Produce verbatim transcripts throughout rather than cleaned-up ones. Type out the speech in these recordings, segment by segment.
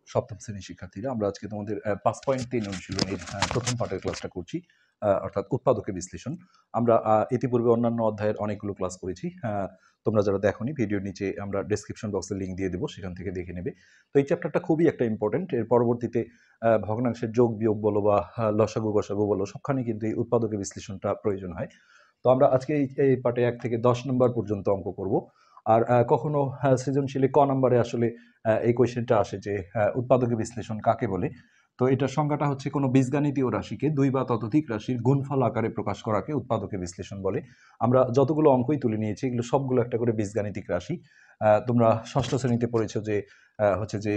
সপ্তম শ্রেণীর শিক্ষার্থীরা, আমরা আজকে তোমাদের পাঁচ পয়েন্ট তিন অনুশীলনীর প্রথম পাঠের ক্লাসটা করছি, অর্থাৎ উৎপাদকের বিশ্লেষণ। আমরা ইতিপূর্বে অন্যান্য অধ্যায়ের অনেকগুলো ক্লাস করেছি। তোমরা যারা দেখোনি, ভিডিওর নিচে আমরা ডেসক্রিপশন বক্সে লিঙ্ক দিয়ে দেবো, সেখান থেকে দেখে নেবে। তো এই চ্যাপ্টারটা খুবই একটা ইম্পর্টেন্ট। এর পরবর্তীতে ভগ্নাংশের যোগ বিয়োগ বলো বা লসাগু গসাগু বলো, সবখানে কিন্তু এই উৎপাদকের বিশ্লেষণটা প্রয়োজন হয়। তো আমরা আজকে এই পার্টে এক থেকে দশ নম্বর পর্যন্ত অঙ্ক করব। আর কখনো সৃজনশীলে ক নম্বরে আসলে এই কোয়েশ্চেনটা আসে যে উৎপাদকের বিশ্লেষণ কাকে বলে। তো এটার সংজ্ঞাটা হচ্ছে কোনো বীজগাণিতীয় রাশিকে দুই বা ততোধিক রাশির গুণফল আকারে প্রকাশ করাকে উৎপাদকের বিশ্লেষণ বলে। আমরা যতগুলো অঙ্কই তুলে নিয়েছি, এগুলো সবগুলো একটা করে বীজগাণিতিক রাশি। তোমরা ষষ্ঠ শ্রেণীতে পড়েছো যে হচ্ছে যে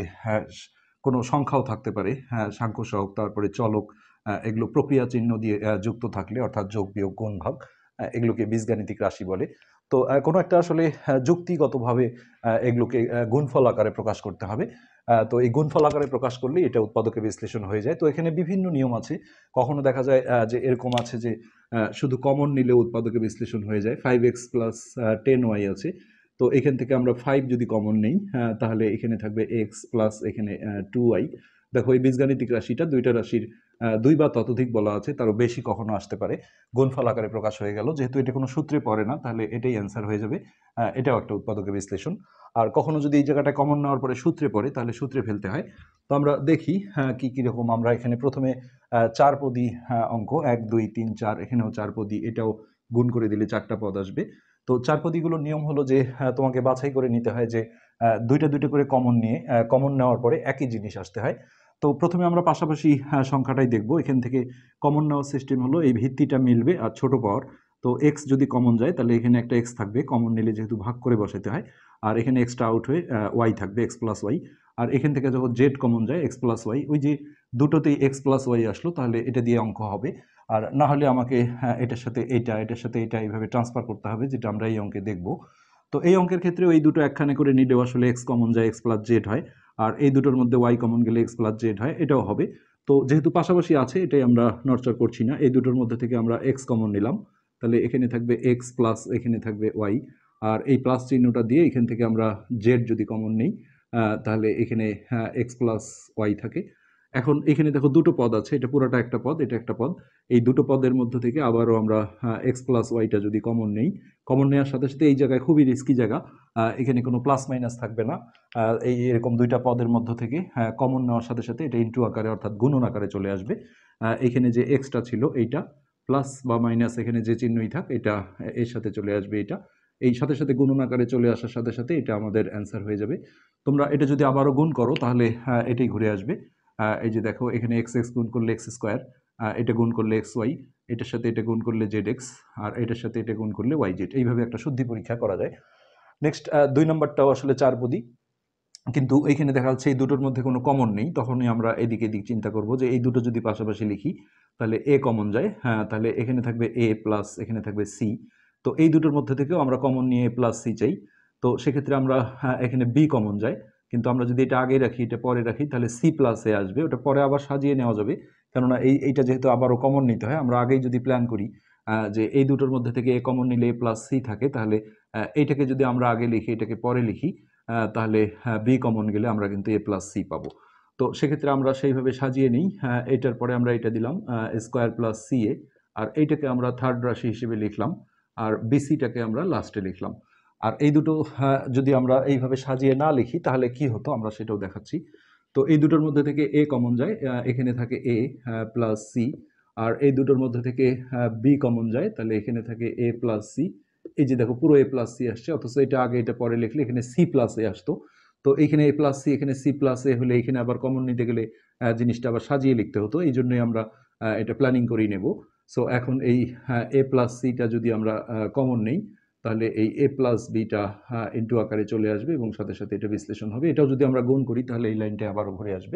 কোনো সংখ্যাও থাকতে পারে, হ্যাঁ, সাংখ্য সহগ, তারপরে চলক, এগুলো প্রক্রিয়া চিহ্ন দিয়ে যুক্ত থাকলে অর্থাৎ যোগ বিয়োগ গুণ ভাগ, এগুলোকে বীজগাণিতিক রাশি বলে। তো কোনো একটা আসলে যুক্তিগতভাবে এগুলোকে গুণফল আকারে প্রকাশ করতে হবে। তো এই গুণফল আকারে প্রকাশ করলে এটা উৎপাদকের বিশ্লেষণ হয়ে যায়। তো এখানে বিভিন্ন নিয়ম আছে। কখনো দেখা যায় যে এরকম আছে যে শুধু কমন নিলে উৎপাদকের বিশ্লেষণ হয়ে যায়। Five x plus ten y আছে, তো এখান থেকে আমরা ফাইভ যদি কমন নেই, তাহলে এখানে থাকবে এক্স প্লাস এখানে টু ওয়াই। দেখো, এই বীজগাণিতিক রাশিটা দুইটা রাশির দুই বা ততোধিক বলা আছে, তারও বেশি কখনো আসতে পারে। গুণফল আকারে প্রকাশ হয়ে গেল, যেহেতু এটা কোনো সূত্রে পড়ে না, তাহলে এটাই অ্যান্সার হয়ে যাবে। এটাও একটা উৎপাদকের বিশ্লেষণ। আর কখনো যদি এই জায়গাটা কমন নেওয়ার পরে সূত্রে পড়ে, তাহলে সূত্রে ফেলতে হয়। তো আমরা দেখি হ্যাঁ কি কিরকম। আমরা এখানে প্রথমে চার পদী অঙ্ক, এক দুই তিন চার, এখানেও চার পদী, এটাও গুণ করে দিলে চারটা পদ আসবে। তো চার পদীগুলোর নিয়ম হলো যে তোমাকে বাছাই করে নিতে হয় যে দুইটা দুইটা করে কমন নিয়ে, কমন নেওয়ার পরে একই জিনিস আসতে হয়। তো প্রথমে আমরা পাশাপাশি সংখ্যাটাই দেখবো। এখান থেকে কমন নেওয়ার সিস্টেম হলো এই ভিত্তিটা মিলবে আর ছোট পাওয়ার। তো এক্স যদি কমন যায়, তাহলে এখানে একটা এক্স থাকবে, কমন নিলে যেহেতু ভাগ করে বসাতে হয়। আর এখানে এক্সটা আউট হয়ে ওয়াই থাকবে, এক্স প্লাস ওয়াই। আর এখান থেকে যখন জেড কমন যায়, এক্স প্লাস ওয়াই, ওই যে দুটোতেই এক্স প্লাস ওয়াই আসলো, তাহলে এটা দিয়ে অঙ্ক হবে। আর না হলে আমাকে এটার সাথে এটা, এটার সাথে এটা এইভাবে ট্রান্সফার করতে হবে, যেটা আমরা এই অঙ্কে দেখব। তো এই অঙ্কের ক্ষেত্রে এই দুটো একখানে করে নিলেও আসলে এক্স কমন যায়, এক্স প্লাস জেড হয়। আর এই দুটোর মধ্যে ওয়াই কমন গেলে এক্স প্লাস জেড হয়, এটাও হবে। তো যেহেতু পাশাপাশি আছে, এটাই আমরা নড়চড় করছি না। এই দুটোর মধ্যে থেকে আমরা এক্স কমন নিলাম, তাহলে এখানে থাকবে এক্স প্লাস এখানে থাকবে ওয়াই। আর এই প্লাস চিহ্নটা দিয়ে এখান থেকে আমরা জেড যদি কমন নেই, তাহলে এখানে এক্স প্লাস ওয়াই থাকে। এখন এখানে দেখো দুটো পদ আছে, এটা পুরোটা একটা পদ, এটা একটা পদ। এই দুটো পদের মধ্যে থেকে আবারও আমরা এক্স প্লাস ওয়াইটা যদি কমন নেই, কমন নেওয়ার সাথে সাথে এই জায়গায় খুবই রিস্কি জায়গা, এখানে কোনো প্লাস মাইনাস থাকবে না। এই এরকম দুইটা পদের মধ্যে থেকে কমন নেওয়ার সাথে সাথে এটা ইন্টু আকারে অর্থাৎ গুণন আকারে চলে আসবে। এখানে যে এক্সটা ছিল এইটা প্লাস বা মাইনাস, এখানে যে চিহ্নই থাক, এটা এর সাথে চলে আসবে। এটা এই সাথে সাথে গুণন আকারে চলে আসার সাথে সাথে এটা আমাদের অ্যান্সার হয়ে যাবে। তোমরা এটা যদি আবারও গুণ করো, তাহলে এটাই ঘুরে আসবে। এই যে দেখো, এখানে এক্স এক্স গুণ করলে এক্স স্কোয়ার, এটা গুণ করলে এক্স ওয়াই, এটার সাথে এটা গুণ করলে জেড এক্স, আর এটার সাথে এটা গুণ করলে ওয়াই জেড। এইভাবে একটা শুদ্ধি পরীক্ষা করা যায়। নেক্সট দুই নম্বরটাও আসলে চার পদী, কিন্তু এইখানে দেখা যাচ্ছে এই দুটোর মধ্যে কোনো কমন নেই। তখনই আমরা এদিকে এদিক চিন্তা করব যে এই দুটো যদি পাশাপাশি লিখি, তাহলে এ কমন যায়, হ্যাঁ, তাহলে এখানে থাকবে এ প্লাস এখানে থাকবে সি। তো এই দুটোর মধ্যে থেকেও আমরা কমন নিয়ে এ প্লাস সি চাই। তো সেক্ষেত্রে আমরা এখানে বি কমন যায়, কিন্তু আমরা যদি এটা আগে রাখি এটা পরে রাখি, তাহলে সি প্লাস এ আসবে। ওটা পরে আবার সাজিয়ে নেওয়া যাবে, কেননা এই এইটা যেহেতু আবারও কমন নিতে হয়। আমরা আগেই যদি প্ল্যান করি যে এই দুটোর মধ্যে থেকে এ কমন নিলে এ প্লাস সি থাকে, তাহলে এইটাকে যদি আমরা আগে লিখি এটাকে পরে লিখি, তাহলে বি কমন গেলে আমরা কিন্তু এ প্লাস সি পাবো। তো সেক্ষেত্রে আমরা সেইভাবে সাজিয়ে নিই। এটার পরে আমরা এটা দিলাম স্কোয়ার প্লাস সি এ, আর এইটাকে আমরা থার্ড রাশি হিসেবে লিখলাম, আর বিসিটাকে আমরা লাস্টে লিখলাম। আর এই দুটো যদি আমরা এইভাবে সাজিয়ে না লিখি, তাহলে কি হতো আমরা সেটাও দেখাচ্ছি। তো এই দুটোর মধ্যে থেকে এ কমন যায়, এখানে থাকে এ প্লাস সি। আর এই দুটোর মধ্যে থেকে বি কমন যায়, তাহলে এখানে থাকে এ প্লাস সি। এই যে দেখো, পুরো এ প্লাস সি আসছে, অথচ এটা আগে এটা পরে লিখলে এখানে সি প্লাস এ আসতো। তো এখানে এ প্লাস সি এখানে সি প্লাস এ হলে এখানে আবার কমন নিতে গেলে জিনিসটা আবার সাজিয়ে লিখতে হতো। এই জন্যই আমরা এটা প্ল্যানিং করেই নেব। সো এখন এই এ প্লাস সিটা যদি আমরা কমন নেই, তাহলে এই এ প্লাস বিটা ইন্টু আকারে চলে আসবে এবং সাথে সাথে এটা বিশ্লেষণ হবে। এটাও যদি আমরা গুণ করি, তাহলে এই লাইনটা আবারও ঘুরে আসবে।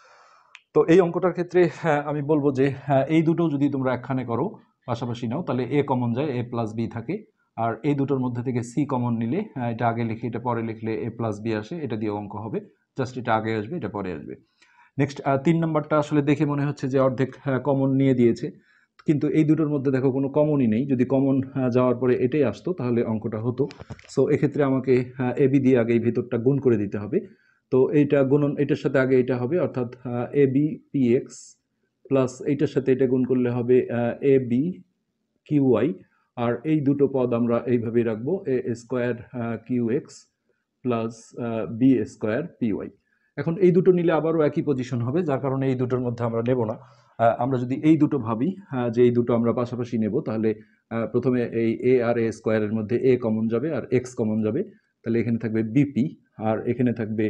তো এই অঙ্কটার ক্ষেত্রে আমি বলবো যে এই দুটো যদি তোমরা একখানে করো, পাশাপাশি নাও, তাহলে এ কমন যায়, এ প্লাস বি থাকে। আর এই দুটোর মধ্যে থেকে সি কমন নিলে, এটা আগে লিখে এটা পরে লিখলে এ প্লাস বি আসে, এটা দিয়ে অঙ্ক হবে। জাস্ট এটা আগে আসবে, এটা পরে আসবে। নেক্সট তিন নাম্বারটা আসলে দেখে মনে হচ্ছে যে অর্ধেক কমন নিয়ে দিয়েছে, কিন্তু এই দুটোর মধ্যে দেখো কোনো কমনই নেই। যদি কমন যাওয়ার পরে এটাই আসতো, তাহলে অঙ্কটা হতো। সো এক্ষেত্রে আমাকে এ বি দিয়ে আগে এই ভিতরটা গুণ করে দিতে হবে। তো এইটা গুণন এটার সাথে আগে এটা হবে, অর্থাৎ a b p x plus এইটার সাথে এটা গুণ করলে হবে এ বি কিউ ওয়াই। আর এই দুটো পদ আমরা এইভাবেই রাখবো, a square q x plus b square p y. এখন এই দুটো নিলে আবারও একই পজিশন হবে, যার কারণে এই দুটোর মধ্যে আমরা নেব না। আহ, আমরা যদি এই দুটো ভাবি আহ, যে এই দুটো আমরা পাশাপাশি নেব, তাহলে আহ, প্রথমে এই এ আর এ স্কোয়ারের মধ্যে এ কমন যাবে আর এক্স কমন যাবে, তাহলে এখানে থাকবে বিপি আর এখানে থাকবে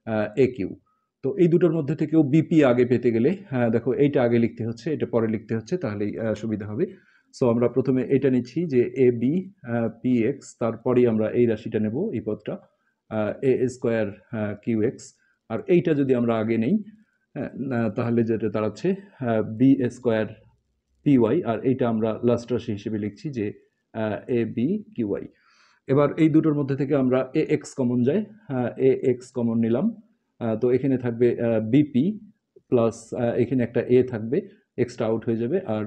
এ কিউ। তো এই দুটোর মধ্যে থেকেও বিপি আগে পেতে গেলে হ্যাঁ দেখো এইটা আগে লিখতে হচ্ছে, এটা পরে লিখতে হচ্ছে, তাহলেই আহ, সুবিধা হবে। সো আমরা প্রথমে এটা নিচ্ছি যে এ বি পি এক্স, তারপরেই আমরা এই রাশিটা নেব, এই পদটা এ স্কোয়ার কিউ এক্স। আর এইটা যদি আমরা আগে নেই হ্যাঁ, না- তাহলে যেটা দাঁড়াচ্ছে বি স্কোয়ার পি ওয়াই, আর এইটা আমরা লাস্ট রাশি হিসেবে লিখছি যে এ বি কিউ ওয়াই। এবার এই দুটোর মধ্যে থেকে আমরা এ এক্স কমন যায়, এ এক্স কমন নিলাম। আহ, তো এখানে থাকবে বিপি প্লাস এখানে একটা এ থাকবে, এক্সট্রা আউট হয়ে যাবে, আর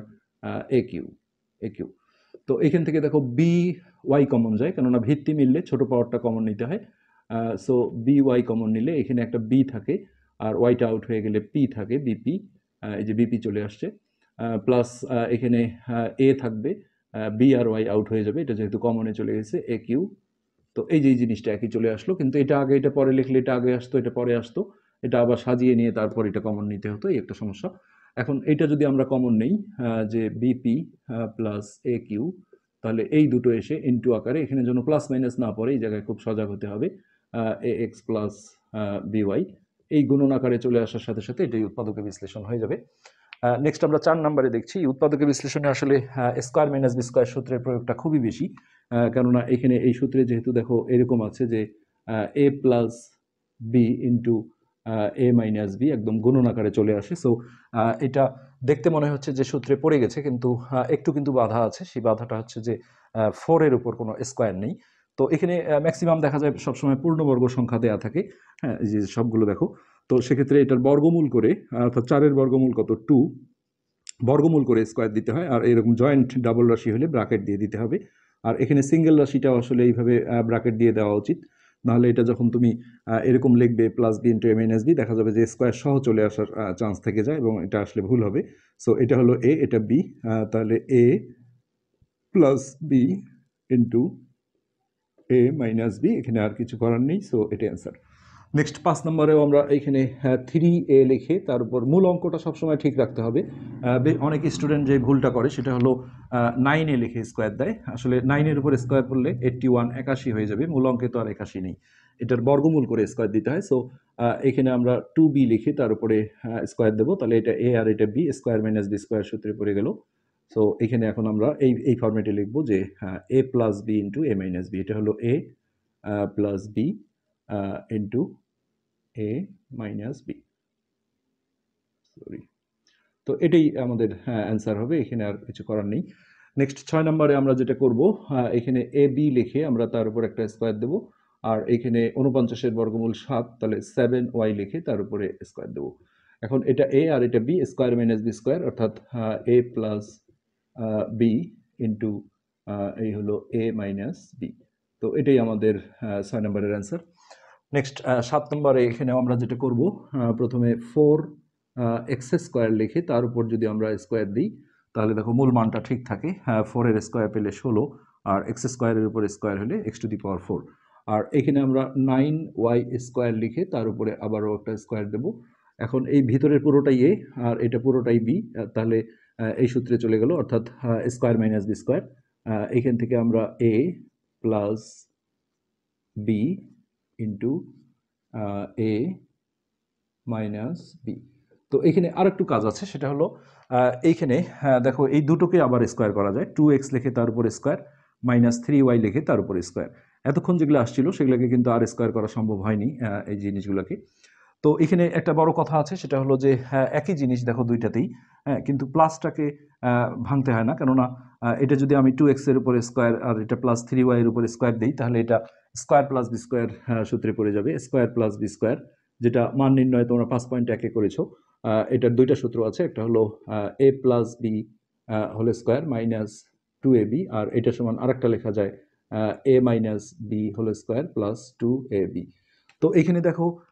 এ কিউ এ কিউ। তো এখান থেকে দেখো বি ওয়াই কমন যায়, কেননা ভিত্তি মিললে ছোট পাওয়ারটা কমন নিতে হয়। সো বি ওয়াই কমন নিলে এখানে একটা বি থাকে, আর ওয়াইটা আউট হয়ে গেলে পি থাকে, বিপি। এই যে বিপি চলে আসছে, প্লাস এখানে এ থাকবে, বি আর ওয়াই আউট হয়ে যাবে, এটা যেহেতু কমনে চলে গেছে, এ কিউ। তো এই যে এই জিনিসটা একই চলে আসলো, কিন্তু এটা আগে এটা পরে লিখলে এটা আগে আসতো এটা পরে আসতো, এটা আবার সাজিয়ে নিয়ে তারপর এটা কমন নিতে হতো, এই একটা সমস্যা। এখন এটা যদি আমরা কমন নেই যে বিপি প্লাস এ কিউ, তাহলে এই দুটো এসে ইনটু আকারে, এখানে যেন প্লাস মাইনাস না পড়ে এই জায়গায় খুব সজাগ হতে হবে, এ এক্স প্লাস বিওয়াই, এই গুণন আকারে চলে আসার সাথে সাথে এটাই উৎপাদকের বিশ্লেষণ হয়ে যাবে। নেক্সট আমরা চার নম্বরে দেখছি উৎপাদকের বিশ্লেষণে আসলে স্কোয়ার মাইনাস বি স্কোয়ার সূত্রের প্রয়োগটা খুবই বেশি, কেননা এখানে এই সূত্রে যেহেতু দেখো এরকম আছে যে a plus b into a minus b একদম গুণন আকারে চলে আসে। সো এটা দেখতে মনে হচ্ছে যে সূত্রে পড়ে গেছে, কিন্তু একটু কিন্তু বাধা আছে, সেই বাধাটা হচ্ছে যে ফোর এর উপর কোনো স্কোয়ার নেই। তো এখানে ম্যাক্সিমাম দেখা যায় সবসময় পূর্ণবর্গ সংখ্যা দেওয়া থাকে, হ্যাঁ এই যে সবগুলো দেখো। তো সেক্ষেত্রে এটার বর্গমূল করে, অর্থাৎ চারের বর্গমূল কত, টু, বর্গমূল করে স্কোয়ার দিতে হয়, আর এরকম জয়েন্ট ডাবল রাশি হলে ব্র্যাকেট দিয়ে দিতে হবে। আর এখানে সিঙ্গেল রাশিটাও আসলে এইভাবে ব্র্যাকেট দিয়ে দেওয়া উচিত, নাহলে এটা যখন তুমি এরকম লিখবে plus b into minus b, দেখা যাবে যে স্কোয়ার সহ চলে আসার চান্স থেকে যায় এবং এটা আসলে ভুল হবে। সো এটা হলো এ, এটা বি, তাহলে a plus b into a minus b, এখানে আর কিছু করার নেই। সো এটা অ্যান্সার। নেক্সট পাঁচ নম্বরেও আমরা এখানে থ্রি এ লিখে তার উপর মূল অঙ্কটা সবসময় ঠিক রাখতে হবে। অনেক স্টুডেন্ট যে ভুলটা করে সেটা হলো নাইন এ লিখে স্কোয়ার দেয়, আসলে নাইনের উপর স্কোয়ার করলে এইট্টি ওয়ান একাশি হয়ে যাবে, মূল অঙ্কে তো আর একাশি নেই, এটার বর্গমূল করে স্কোয়ার দিতে হয়। সো এখানে আমরা টু বি লিখে তার উপরে স্কোয়ার দেবো, তাহলে এটা এ আর এটা b, square minus b square সূত্রে পড়ে গেল। সো এখানে এখন আমরা এই এই ফর্মেটে লিখবো যে a plus b into a minus b, এটা হলো a plus b into a minus b, sorry. তো এটাই আমাদের অ্যান্সার হবে, এখানে আর কিছু করার নেই। নেক্সট ছয় নম্বরে আমরা যেটা করব, এখানে এ বি লিখে আমরা তার উপর একটা স্কোয়ার দেবো, আর এখানে উনপঞ্চাশের বর্গমূল সাত, তাহলে সেভেন ওয়াই লিখে তার উপরে স্কোয়ার দেবো। এখন এটা এ আর এটা b, square minus b square, অর্থাৎ এ প্লাস বি ইন্টু এই হলো এ মাইনাস বি। তো এটাই আমাদের ছয় নম্বরের অ্যান্সার। নেক্সট সাত নম্বরে এখানে আমরা যেটা করব, প্রথমে ফোর এক্স স্কোয়ার লিখে তার উপর যদি আমরা স্কোয়ার দিই, তাহলে দেখো মূল মানটা ঠিক থাকে, ফোরের স্কোয়ার পেলে ষোলো, আর এক্স স্কোয়ারের উপর স্কোয়ার হলে x to the power four. আর এখানে আমরা নাইন ওয়াই স্কোয়ার লিখে তার উপরে আবারও একটা স্কোয়ার দেব। এখন এই ভিতরের পুরোটাই এ আর এটা পুরোটাই বি, তাহলে এই সূত্রে চলে গেল, অর্থাৎ স্কোয়ার মাইনাস বি স্কোয়ার। এখান থেকে আমরা a plus b into a minus b. তো এখানে আর একটু কাজ আছে, সেটা হলো এইখানে দেখো এই দুটোকে আবার স্কোয়ার করা যায়, টু এক্স লিখে তার উপর স্কোয়ার, মাইনাস থ্রি ওয়াই লিখে তার উপর স্কোয়ার। এতক্ষণ যেগুলো আসছিল সেগুলোকে কিন্তু আর স্কোয়ার করা সম্ভব হয়নি এই জিনিসগুলোকে। তো এখানে একটা বড় কথা আছে, সেটা হলো যে একই জিনিস দেখো দুইটাতেই, হ্যাঁ কিন্তু প্লাসটাকে ভাঙতে হয় না, কেননা এটা যদি আমি টু এক্স এর উপর স্কোয়ার আর এটা প্লাস থ্রি ওয়াই এর উপর স্কোয়ার দিই, তাহলে এটা স্কোয়ার প্লাস বি স্কোয়ার সূত্রে পড়ে যাবে, স্কোয়ার প্লাস বি স্কোয়ার, যেটা মান নির্ণয় তোমরা পাঁচ পয়েন্ট একে করেছো। এটার দুইটা সূত্র আছে, একটা হলো a plus b whole square minus two a b, আর এটা সমান আরেকটা লেখা যায় a minus b whole square plus two a b. তো এখানে দেখো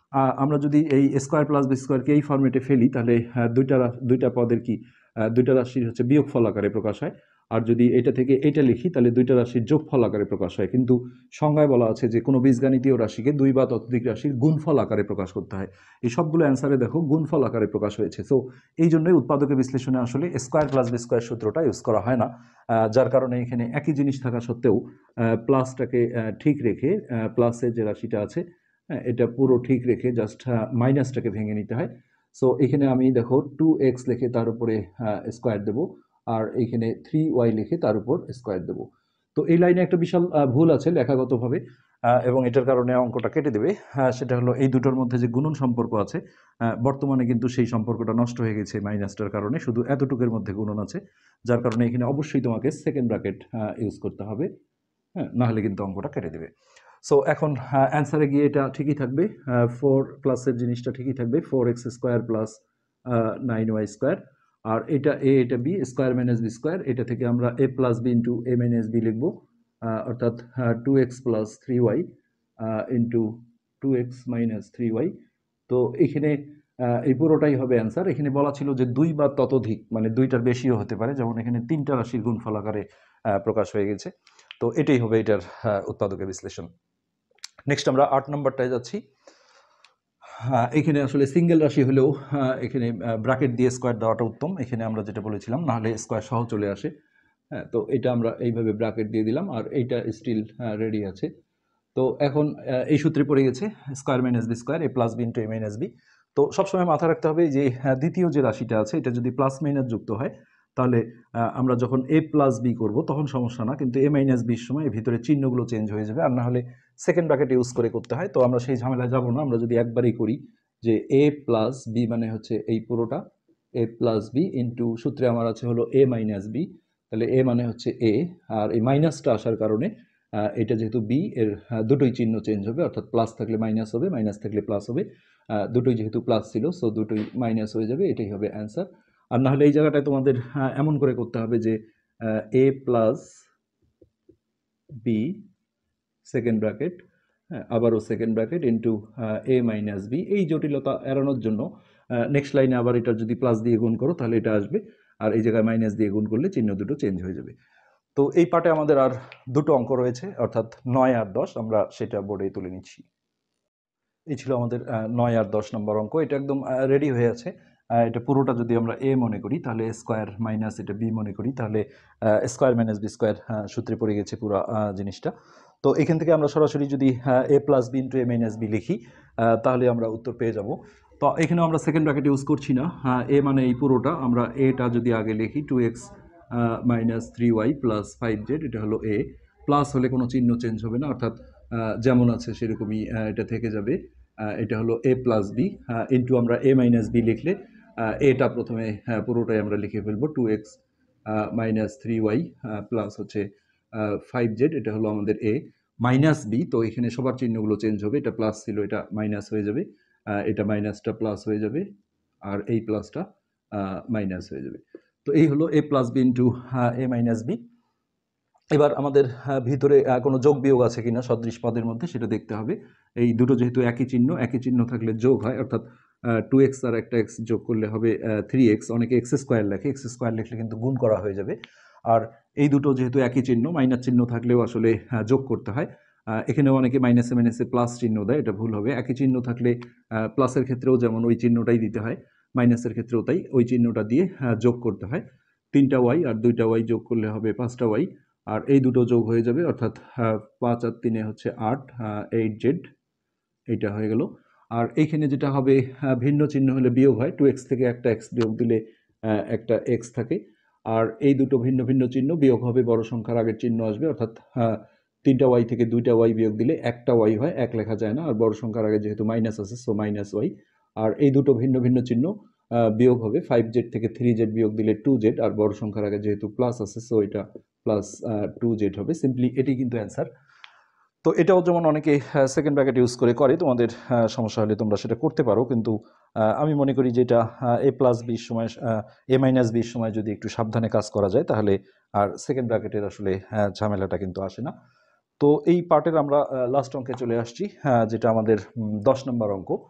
আহ, আমরা যদি এই স্কোয়ার প্লাস বি স্কোয়ারকে এই ফর্মেটে ফেলি তাহলে আহ, দুইটা রা- দুইটা পদের কি আহ, দুইটা রাশির হচ্ছে বিয়োগফল আকারে প্রকাশ হয়। আর যদি এটা থেকে এটা লিখি তাহলে দুইটা রাশির যোগফল আকারে প্রকাশ হয়। কিন্তু সংজ্ঞায় বলা আছে যে কোনো বীজগাণিতীয় রাশিকে দুই বা ততোধিক রাশির গুণফল আকারে প্রকাশ করতে হয়। এই সবগুলো অ্যান্সারে দেখো গুণফল আকারে প্রকাশ হয়েছে। সো এই জন্যই উৎপাদকের বিশ্লেষণে আসলে স্কোয়ার প্লাস বি স্কোয়ার সূত্রটা ইউজ করা হয় না। আহ, যার কারণে এখানে একই জিনিস থাকা সত্ত্বেও প্লাসটাকে ঠিক রেখে প্লাসের যে রাশিটা আছে হ্যাঁ, এটা পুরো ঠিক রেখে জাস্ট মাইনাসটাকে ভেঙে নিতে হয়। সো এখানে আমি দেখো টু এক্স লিখে তার উপরে স্কোয়ার দেবো, আর এইখানে থ্রি ওয়াই লিখে তার উপর স্কোয়ার দেবো। তো এই লাইনে একটা বিশাল আহ, ভুল আছে লেখাগতভাবে, আহ, এবং এটার কারণে অঙ্কটা কেটে দেবে। আহ, সেটা হলো এই দুটোর মধ্যে যে গুণন সম্পর্ক আছে, আহ, বর্তমানে কিন্তু সেই সম্পর্কটা নষ্ট হয়ে গেছে মাইনাসটার কারণে, শুধু এতটুকুর মধ্যে গুণন আছে। যার কারণে এখানে অবশ্যই তোমাকে সেকেন্ড ব্র্যাকেট ইউজ করতে হবে, হ্যাঁ, নাহলে কিন্তু অঙ্কটা কেটে দেবে। সো এখন অ্যান্সারে গিয়ে এটা ঠিকই থাকবে, ফোর প্লাসের জিনিসটা ঠিকই থাকবে, four x square plus nine y square. আর এটা এ এটা b, square minus b square, এটা থেকে আমরা a plus b into a minus b লিখবো, আহ, অর্থাৎ two x plus three y into two x minus three y. তো এখানে আহ, এই পুরোটাই হবে অ্যান্সার। এখানে বলা ছিল যে দুই বা ততোধিক, মানে দুইটার বেশিও হতে পারে, যেমন এখানে তিনটা রাশির গুণফল আকারে আহ, প্রকাশ হয়ে গেছে। তো এটাই হবে এটার আহ, উৎপাদকের বিশ্লেষণ। নেক্সট আমরা আট নম্বরটায় যাচ্ছি। হ্যাঁ, এখানে আসলে সিঙ্গেল রাশি হলেও আহ, এখানে ব্র্যাকেট দিয়ে স্কোয়ার দেওয়াটা উত্তম। এখানে আমরা যেটা বলেছিলাম, নাহলে স্কোয়ার সহ চলে আসে। হ্যাঁ, তো এটা আমরা এইভাবে ব্র্যাকেট দিয়ে দিলাম, আর এইটা স্টিল রেডি আছে। তো এখন আহ, এই সূত্রে পড়ে গেছে square minus b square, a plus b into a minus b. তো সবসময় মাথায় রাখতে হবে যে আহ, দ্বিতীয় যে রাশিটা আছে এটা যদি প্লাস মাইনাস যুক্ত হয়, তাহলে আহ, আমরা যখন এ প্লাস বি করবো তখন সমস্যা না, কিন্তু এ মাইনাস বির সময় এর ভিতরে চিহ্নগুলো চেঞ্জ হয়ে যাবে, আর না হলে সেকেন্ড ব্র্যাকেট ইউজ করে করতে হয়। তো আমরা সেই ঝামেলায় যাব না, আমরা যদি একবারই করি যে এ প্লাস বি মানে হচ্ছে এই পুরোটা এ প্লাস বি ইন্টু সূত্রে আমার আছে হলো এ মাইনাস বি, তাহলে এ মানে হচ্ছে এ, আর এই মাইনাসটা আসার কারণে আহ, এটা যেহেতু বি, এর আহ, দুটোই চিহ্ন চেঞ্জ হবে, অর্থাৎ প্লাস থাকলে মাইনাস হবে, মাইনাস থাকলে প্লাস হবে। আহ, দুটোই যেহেতু প্লাস ছিল, সো দুটোই মাইনাস হয়ে যাবে, এটাই হবে অ্যান্সার। আর না হলে এই জায়গাটায় তোমাদের আহ, এমন করে করতে হবে যে a plus b second bracket, হ্যাঁ, আবারও second bracket into a minus b. এই জটিলতা এড়ানোর জন্য নেক্সট লাইনে আবার এটা যদি প্লাস দিয়ে গুণ করো তাহলে এটা আসবে, আর এই জায়গায় মাইনাস দিয়ে গুণ করলে চিহ্ন দুটো চেঞ্জ হয়ে যাবে। তো এই পার্টে আমাদের আর দুটো অঙ্ক রয়েছে, অর্থাৎ নয় আর দশ, আমরা সেটা বোর্ডে তুলে নিচ্ছি। এই ছিল আমাদের আহ, নয় আর দশ নম্বর অঙ্ক, এটা একদম রেডি হয়ে আছে। আহ, এটা পুরোটা যদি আমরা এ মনে করি তাহলে স্কোয়ার মাইনাস এটা বি মনে করি, তাহলে স্কোয়ার মাইনাস বি স্কোয়ার সূত্রে পড়ে গেছে পুরো আহ, জিনিসটা। তো এখান থেকে আমরা সরাসরি যদি a plus b into a minus b লিখি আহ, তাহলে আমরা উত্তর পেয়ে যাব। তো এখানে আমরা সেকেন্ড ব্র্যাকেট ইউজ করছি না, এ মানে এই পুরোটা, আমরা এটা যদি আগে লিখি two x minus three y plus five z, এটা হলো এ। প্লাস হলে কোনো চিহ্ন চেঞ্জ হবে না, অর্থাৎ আহ, যেমন আছে সেরকমই আহ, এটা থেকে যাবে। আহ, এটা হলো এ প্লাস বি ইন্টু আমরা এ মাইনাস বি লিখলে আহ, এটা প্রথমে হ্যাঁ, পুরোটাই আমরা লিখে ফেলবো two x minus three y plus হচ্ছে ফাইভ জেড, এটা হলো আমাদের এ মাইনাস বি। তো এখানে সবার চিহ্নগুলো চেঞ্জ হবে, এটা প্লাস ছিল এটা মাইনাস হয়ে যাবে, আহ, এটা মাইনাসটা প্লাস হয়ে যাবে, আর এই প্লাসটা মাইনাস হয়ে যাবে। তো এই হলো a plus b into a minus b. এবার আমাদের আহ, ভিতরে আহ, কোনো যোগ বিয়োগ আছে কিনা সদৃশ পদের মধ্যে সেটা দেখতে হবে। এই দুটো যেহেতু একই চিহ্ন, একই চিহ্ন থাকলে যোগ হয়, অর্থাৎ টু এক্স আর একটা এক্স যোগ করলে হবে থ্রি এক্স। অনেকে এক্স স্কোয়ার লেখে, এক্স স্কোয়ার লিখলে কিন্তু গুণ করা হয়ে যাবে। আর এই দুটো যেহেতু একই চিহ্ন, মাইনাস চিহ্ন থাকলেও আসলে আহ, যোগ করতে হয়। আহ, এখানেও অনেকে মাইনাসে মাইনাসে প্লাস চিহ্ন দেয়, এটা ভুল হবে। একই চিহ্ন থাকলে প্লাসের ক্ষেত্রেও যেমন ওই চিহ্নটাই দিতে হয়, মাইনাসের ক্ষেত্রেও তাই ওই চিহ্নটা দিয়ে আহ, যোগ করতে হয়। তিনটা ওয়াই আর দুইটা ওয়াই যোগ করলে হবে পাঁচটা ওয়াই, আর এই দুটো যোগ হয়ে যাবে, অর্থাৎ পাঁচ আর তিনে হচ্ছে আট, এইট জেড, এইটা হয়ে গেল। আর এইখানে যেটা হবে ভিন্ন চিহ্ন হলে বিয়োগ হয়, টু এক্স থেকে একটা এক্স বিয়োগ দিলে একটা এক্স থাকে। আর এই দুটো ভিন্ন ভিন্ন চিহ্ন বিয়োগ হবে, বড় সংখ্যার আগের চিহ্ন আসবে, অর্থাৎ তিনটা ওয়াই থেকে দুইটা ওয়াই বিয়োগ দিলে একটা ওয়াই হয়, এক লেখা যায় না, আর বড় সংখ্যার আগে যেহেতু মাইনাস আছে সো মাইনাস ওয়াই। আর এই দুটো ভিন্ন ভিন্ন চিহ্ন বিয়োগ হবে, ফাইভ জেড থেকে থ্রি জেড বিয়োগ দিলে টু জেড, আর বড় সংখ্যার আগে যেহেতু প্লাস আছে সো এটা প্লাস টু জেড হবে। সিম্পলি এটি কিন্তু অ্যান্সার। তো এটাও যেমন অনেকে সেকেন্ড ব্র্যাকেট ইউজ করে করে, তোমাদের সমস্যা হলে তোমরা সেটা করতে পারো, কিন্তু আমি মনে করি যে এটা এ প্লাস বির সময় এ মাইনাস বির সময় যদি একটু সাবধানে কাজ করা যায় তাহলে আর সেকেন্ড ব্র্যাকেটের আসলে ঝামেলাটা কিন্তু আসে না। তো এই পার্টের আমরা লাস্ট অঙ্কে চলে আসছি, যেটা আমাদের দশ নম্বর অঙ্ক।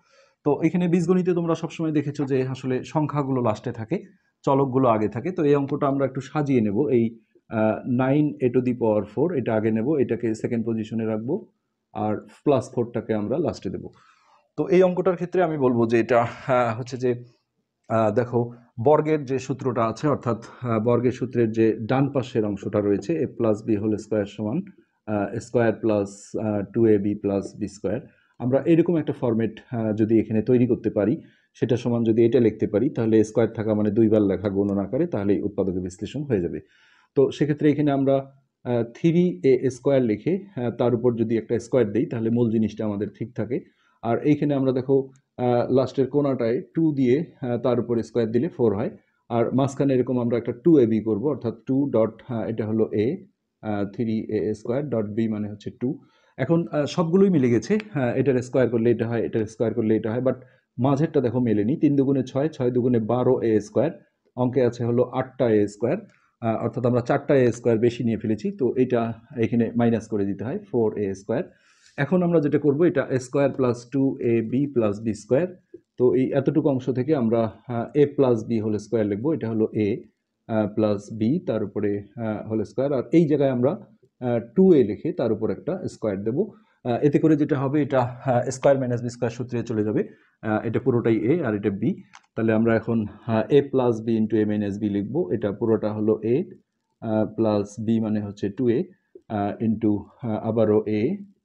তো এখানে বীজগণিতে তোমরা সবসময় দেখেছো যে আসলে সংখ্যাগুলো লাস্টে থাকে, চলকগুলো আগে থাকে। তো এই অঙ্কটা আমরা একটু সাজিয়ে নেব। এই nine a to the power four এটা আগে নেব, এটাকে সেকেন্ড পজিশনে রাখবো, আর প্লাস ফোরটাকে আমরা লাস্টে দেবো। তো এই অঙ্কটার ক্ষেত্রে আমি বলবো যে এটা আহ, হচ্ছে যে আহ, দেখো বর্গের যে সূত্রটা আছে, অর্থাৎ আহ, বর্গের সূত্রের যে ডান পাশের অংশটা রয়েছে a plus b whole square সমান square plus two a b plus b square, আমরা এরকম একটা ফরম্যাট যদি এখানে তৈরি করতে পারি, সেটা সমান যদি এটা লিখতে পারি, তাহলে স্কোয়ার থাকা মানে দুইবার লেখা গুণন আকারে, তাহলে এই উৎপাদকের বিশ্লেষণ হয়ে যাবে। তো সেক্ষেত্রে এখানে আমরা থ্রি এ স্কোয়ার লিখে আহ, তার উপর যদি একটা স্কোয়ার দিই, তাহলে মূল জিনিসটা আমাদের ঠিক থাকে। আর এইখানে আমরা দেখো লাস্টের কোনাটায় টু দিয়ে আহ, তার উপর স্কোয়ার দিলে ফোর হয়। আর মাঝখানে এরকম আমরা একটা টু এ বি করবো, অর্থাৎ টু ডট এটা হলো a, three a square dot b মানে হচ্ছে টু। এখন আহ, সবগুলোই মিলে গেছে, হ্যাঁ এটার স্কোয়ার করলে এটা হয়, এটার স্কোয়ার করলে এটা হয়, বাট মাঝেরটা দেখো মেলেনি। তিন দুগুণে ছয়, ছয় দুগুণে বারো এ স্কোয়ার, অঙ্কে আছে হলো আটটা এ স্কোয়ার, অর্থাৎ আমরা চারটা এ স্কোয়ার বেশি নিয়ে ফেলেছি, তো এটা এখানে মাইনাস করে দিতে হয় ফোর এ স্কোয়ার। এখন আমরা যেটা করব, এটা square plus two a b plus b square. তো এই এতটুকু অংশ থেকে আমরা a plus b whole square লিখবো, এটা হলো এ প্লাস বি তার উপরে হোল স্কোয়ার, আর এই জায়গায় আমরা টু এ লিখে তার উপর একটা স্কোয়ার দেবো। আহ, এতে করে যেটা হবে, এটা স্কোয়ার মাইনাস বি স্কোয়ার সূত্রে চলে যাবে। আহ, এটা পুরোটাই এ আর এটা বি। তাহলে আমরা এখন a plus b into a minus b লিখবো, এটা পুরোটা হলো এ প্লাস বি মানে হচ্ছে টু এ ইন্টু আবারও এ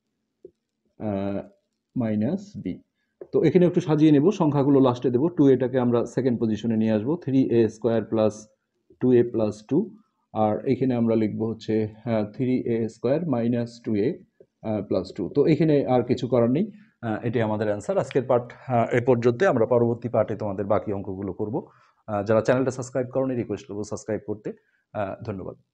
মাইনাস বি। তো এখানে একটু সাজিয়ে নেব, সংখ্যাগুলো লাস্টে দেবো। টু এটাকে আমরা সেকেন্ড পজিশনে নিয়ে আসবো, three a square plus two a plus two, আর এখানে আমরা লিখবো হচ্ছে three a square minus two a plus two. তো এখানে আর কিছু করার নেই, আহ, এটাই আমাদের অ্যান্সার। আজকের পার্ট এ পর্যন্ত, আমরা পরবর্তী পার্টে তোমাদের বাকি অঙ্কগুলো করব। আহ, যারা চ্যানেলটা সাবস্ক্রাইব করোনি রিকোয়েস্ট করবো সাবস্ক্রাইব করতে। আহ, ধন্যবাদ।